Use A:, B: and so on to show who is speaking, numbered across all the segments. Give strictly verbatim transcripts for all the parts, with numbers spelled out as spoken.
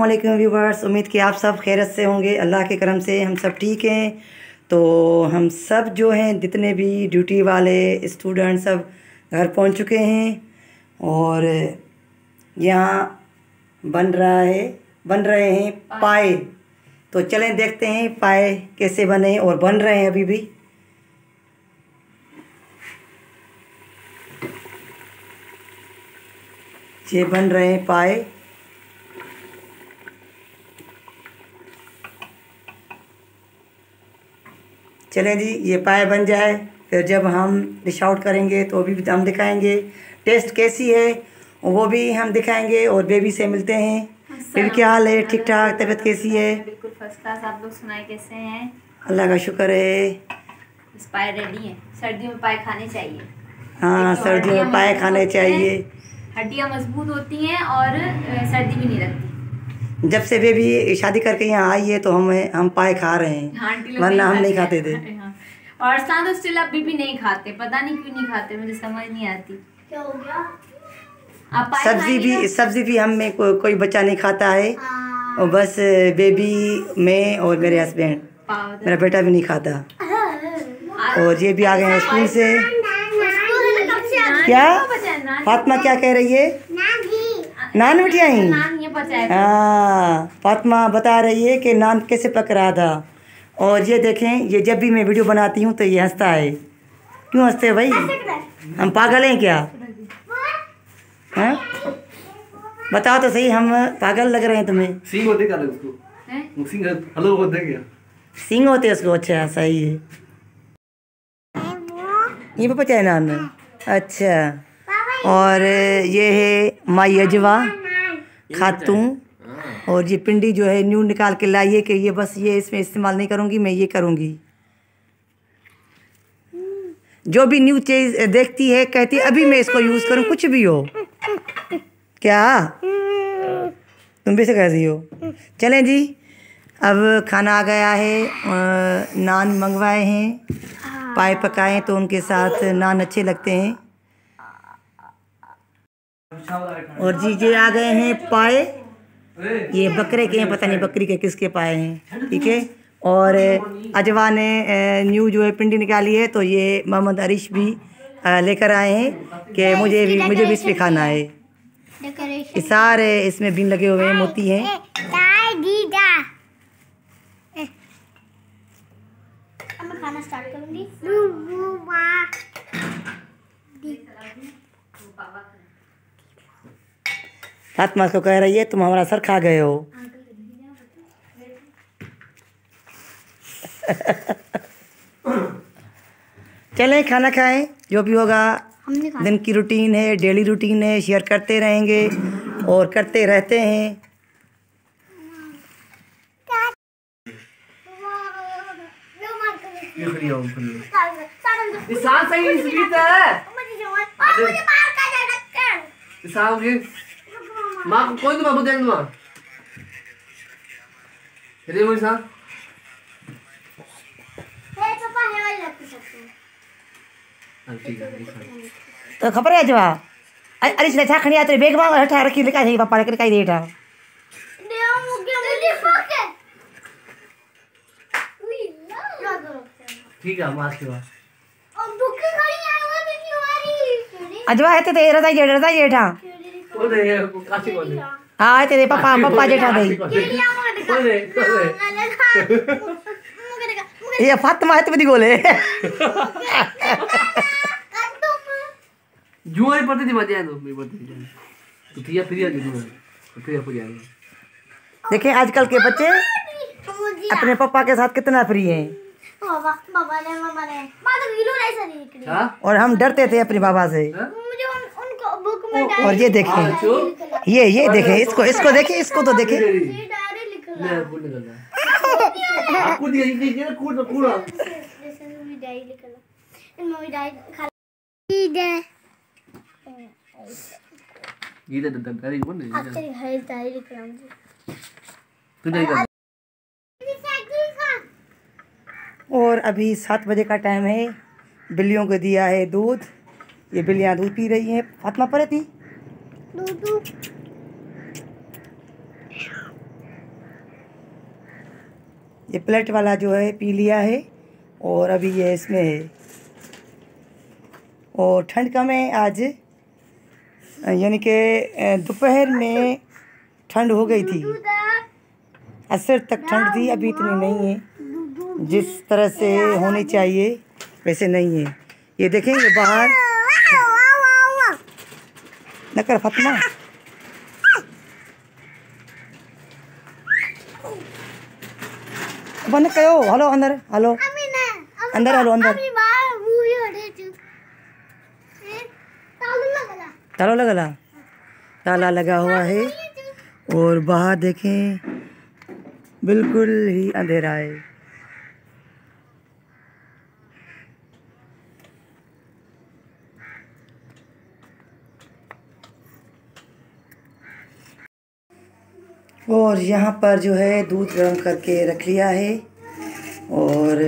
A: अस्सलामुअलैकुम व्यूवर्स, उम्मीद कि आप सब खैरियत से होंगे। अल्लाह के करम से हम सब ठीक हैं। तो हम सब जो हैं जितने भी ड्यूटी वाले स्टूडेंट सब घर पहुंच चुके हैं और यहाँ बन रहा है बन रहे हैं पाए। तो चलें देखते हैं पाए कैसे बने और बन रहे हैं अभी भी। ये बन रहे हैं पाए। चलें जी, ये पाए बन जाए फिर जब हम डिश आउट करेंगे तो भी हम दिखाएंगे टेस्ट कैसी है, वो भी हम दिखाएंगे और बेबी से मिलते हैं। फिर क्या हाल है? ठीक ठाक? तबीयत कैसी है?
B: बिल्कुल फर्स्ट क्लास। आप लोग सुनाए कैसे हैं?
A: अल्लाह का शुक्र है।
B: पाए रेडी हैं। सर्दियों में पाए खाने चाहिए।
A: हाँ, सर्दियों में पाए खाने चाहिए।
B: हड्डियाँ मजबूत होती हैं और सर्दी भी नहीं लगती। जब
A: से बेबी शादी करके यहाँ आई है तो हम हम पाए खा रहे हैं, वरना हम नहीं खाते थे।
B: और साथ तो स्टिल अभी भी नहीं खाते, पता नहीं क्यों नहीं खाते, मुझे समझ नहीं आती क्या हो गया। आप
A: सब्जी भी सब्जी भी हम में को, कोई बच्चा नहीं खाता है, और बस बेबी मैं और मेरे हस्बैंड, मेरा बेटा भी नहीं खाता। और ये भी आ गए हैं स्कूल से। क्या फातिमा क्या कह रही है? नान मिठाई। हाँ, फातिमा बता रही है कि नान कैसे पक रहा था। और ये देखें, ये जब भी मैं वीडियो बनाती हूँ तो ये हंसता है। क्यों हंसते हैं भाई? हम पागल हैं क्या? हाँ, बताओ तो सही, हम पागल लग रहे हैं तुम्हें?
C: सिंग होते क्या उसको? सिंग हेलो होते क्या?
A: सिंग होते उसको? अच्छा, सही है। ये पापा चाहे नान में। अच्छा, और ये है माई अजवा खातून, और ये पिंडी जो है न्यू निकाल के लाई है कि ये बस ये इसमें इस्तेमाल नहीं करूँगी, मैं ये करूँगी। जो भी न्यू चीज़ देखती है कहती है अभी मैं इसको यूज़ करूँ, कुछ भी हो। क्या तुम भी से कहती हो? चलें जी, अब खाना आ गया है। नान मंगवाए हैं, पाए पकाए तो उनके साथ नान अच्छे लगते हैं। और जी ये आ गए हैं पाए। ये बकरे के हैं, पता नहीं बकरी के किसके पाए हैं, ठीक है। और अजवा ने न्यू जो है पिंडी निकाली है, तो ये मोहम्मद अरिश भी लेकर आए हैं कि मुझे भी मुझे भी इसमें खाना है। ये सारे इसमें बीन लगे हुए हैं, मोती हैं।
D: मैं खाना स्टार्ट करूंगी।
A: फातिमा को कह रही है तुम हमारा सर खा गए हो। चलें खाना खाएं, जो भी होगा दिन की रूटीन है, डेली रूटीन है, शेयर करते रहेंगे और करते रहते हैं।
C: माँ को कोई तो बाबू देंगे माँ चलिए मेरे साथ।
A: तो खबर है जवा अरे इसने छा खणी आते बैग में हटा रखी लिखा है पापा लेकर काई देटा
C: ठीक है मास्क के बाद
A: अजवा है तो रजा जेठा रजा जेठा हाँ तेरे पापा पापा जेठा दई ये फातिमा है तो बदी गोले
C: जुआरी पड़ती थी मजा तो मेरी पड़ती थी तो तिया फिर आ गई तो फिर हो जाएगा।
A: देखें आजकल के बच्चे अपने पापा के साथ कितना फ्री हैं।
D: बाबा बाबा ने मामा ने बात वीडियो ऐसा नहीं निकली।
A: और हम डरते थे अपने बाबा से।
D: मुझे उन, उनको बुक में डायरी।
A: और ये देखें, ये ये देखें, इसको इसको देखें, इसको तो देखें।
D: ये डायरी लिखना
C: ले बोल निकलना आपको दिया ये ये कूद कूद
D: जैसे मूवी डायरी लिखना इन मूवी डायरी खाली दे
C: ये तो डायरी बोल नहीं
D: अब तेरी है डायरी लिखना मुझे
C: तू डायरी।
A: और अभी सात बजे का टाइम है, बिल्लियों को दिया है दूध, ये बिल्लियाँ दूध पी रही हैं। फातिमा परे थी
D: दूध
A: ये प्लेट वाला जो है पी लिया है और अभी ये इसमें है। और ठंड कम है आज, यानी कि दोपहर में ठंड हो गई थी, असर तक ठंड थी, अभी इतनी नहीं है, जिस तरह से होनी चाहिए वैसे नहीं है। ये देखें ये बाहर न कर फातिमा, बंद करो, हलो अंदर, हलो अंदर, हलो अंदर, ताला लगला, ताला लगा हुआ है और बाहर देखें बिल्कुल ही अंधेरा है। और यहाँ पर जो है दूध गर्म करके रख लिया है और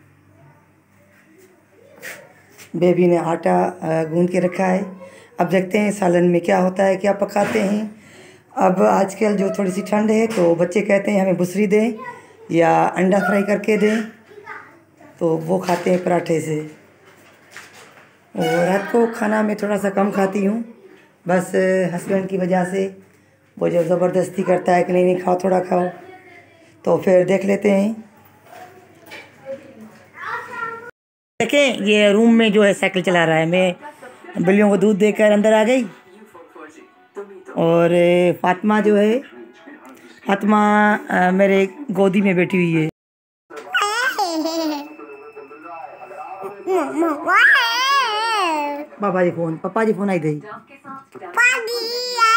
A: बेबी ने आटा गूंद के रखा है। अब देखते हैं सालन में क्या होता है, क्या पकाते हैं। अब आजकल जो थोड़ी सी ठंड है तो बच्चे कहते हैं हमें बुसरी दें या अंडा फ्राई करके दें, तो वो खाते हैं पराठे से। और रात को खाना मैं थोड़ा सा कम खाती हूँ, बस हस्बैंड की वजह से, वो जो ज़बरदस्ती करता है कि नहीं नहीं खाओ, थोड़ा खाओ, तो फिर देख लेते हैं। देखें ये रूम में जो है साइकिल चला रहा है। मैं बिल्लियों को दूध देकर अंदर आ गई और फातिमा जो है, फातिमा मेरे गोदी में बैठी हुई है। पापा जी फोन, पापा जी फोन आई थी।